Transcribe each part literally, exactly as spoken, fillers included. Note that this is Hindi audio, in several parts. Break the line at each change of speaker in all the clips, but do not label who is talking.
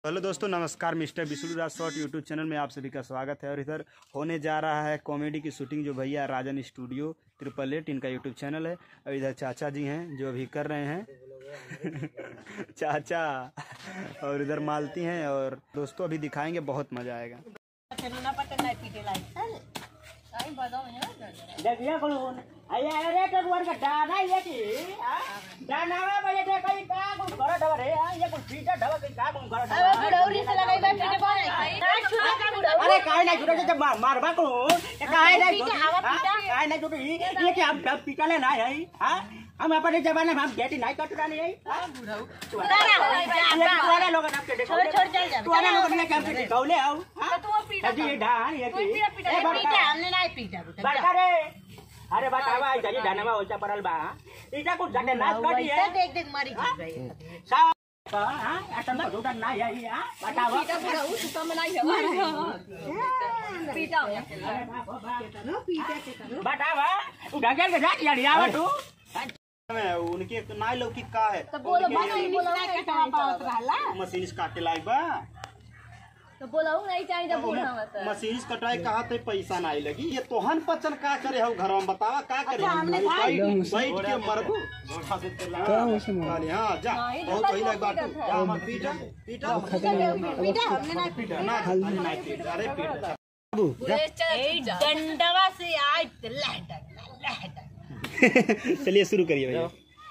हेलो दोस्तों, नमस्कार। Mister Vishnu Raj short YouTube channel में आप सभी का स्वागत है। और इधर होने जा रहा है कॉमेडी की शूटिंग, जो भैया राजन स्टूडियो ट्रिपल एट इनका यूट्यूब चैनल है। और इधर चाचा जी हैं जो अभी कर रहे हैं चाचा, और इधर मालती हैं। और दोस्तों अभी दिखाएंगे, बहुत मजा आएगा।
देखिए कौन अरे अरे तो वर का डाना ये की हां डाना में बजे दे कई का को घर ढवा रे ये को पीटा ढवा कई का को घर ढवा अरे बुढ़ौरी से लगाई बा पीटे बने ना छुटा का बुढ़ौरी अरे काहे ना छुटा जब मारबा को काहे ना काहे ना छुटी ये कि हम डब पीटा ले ना है हां हम अपने जमाने में हम बेटी नहीं कटरा नहीं है हां बुढ़ऊ तुआरा हो जा तुआरा लोग ना के छोड़ छोड़ चल जा तुआरा लोग ने काम के गौले आओ हां तो पीटा ये ढान ये की ए पीटा हमने नहीं पीटा बड़का रे अरे बतावा इधर डाना में ओचा परल बा इटा को जटे नाच काटी है देख देख मारी गई सा हां अटन को उठा ना है हां बतावा पीटा पूरा उस तो में नहीं है पीटा नो पीटा के करो बतावा उठा के जा यार आवा तू
मैं उनके नाई लौकी का है
तो बोलो मशीन बोला कटवा पावत रहला
मशीन काटे लायक बा
तो बोलाऊ नहीं चाहिए जब बूढ़ा मत
मशीन कटाई कहा थे पैसा नहीं लगी। ये तोहन पचन का करे हो घर में बतावा का करे
हमने
बैठ के मरबू हां जा बहुत सही लग बात जा मत पीटा पीटा
पीटा हमने नहीं पीटा
ना नहीं पीटा अरे पीटा बाबू
जा डंडवा से आज लहट लहट
चलिए शुरू करिए भैया।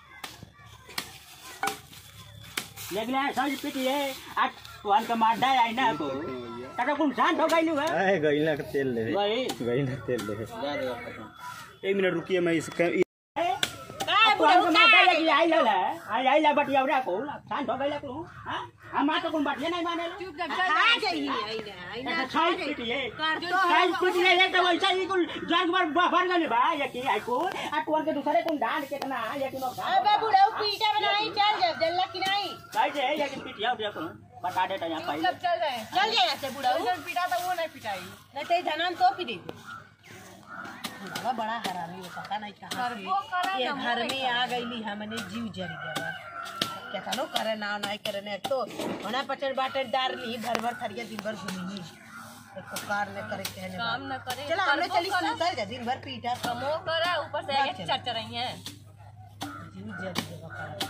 लगला साज पीटिए आज तुआन का मार डाय आई ना को तटा कुन शांत हो गइलु है
ए गइला का तेल ले
गई
गइला तेल ले एक मिनट रुकिए, मैं इस
का तुआन का मार डाय लगी आई लला आई आई ला बटिया उड़ा को शांत हो गइला को हां हम मा तो कुन बटिया नहीं माने चुप जब खा गई आई ना आई ना साज पीटिए साज पीटिए एक तो वैसा ही कुल जग बार भर गले बा ये की आई को आ तुआन के दूसरे कुन डांड कितना ये कि नो अबे बुढ़ऊ पीटा बनाई चल जब जल्ला की नहीं काहे ये कि पीटिया उठिया को बता देता यहां पाई सब चल रहे चल गया से बुढ़ा वो पीटा था वो नहीं पिटाई नहीं ते धनान तो पी दे बुढ़ा बड़ा हरामी हो पता नहीं कहां से ये घर में आ गईली हमने जीव जल गया क्या करो करे ना नहीं करे ने तो होना पचर बाटे डार ली भर भर थरिया दिन भर घूमी एक तो कार ने करे कहने काम न करे चलो हमने चली सुतर जा दिन भर पीटा कमो करे ऊपर से एक चच रही है जीव जल गया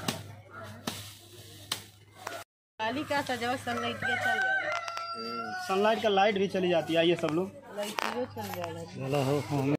खाली का सजावट सनलाइट के चल जाएगा।
सनलाइट का लाइट भी चली जाती है। ये सब लोग
लाइट चल जाएगा।
चलो हो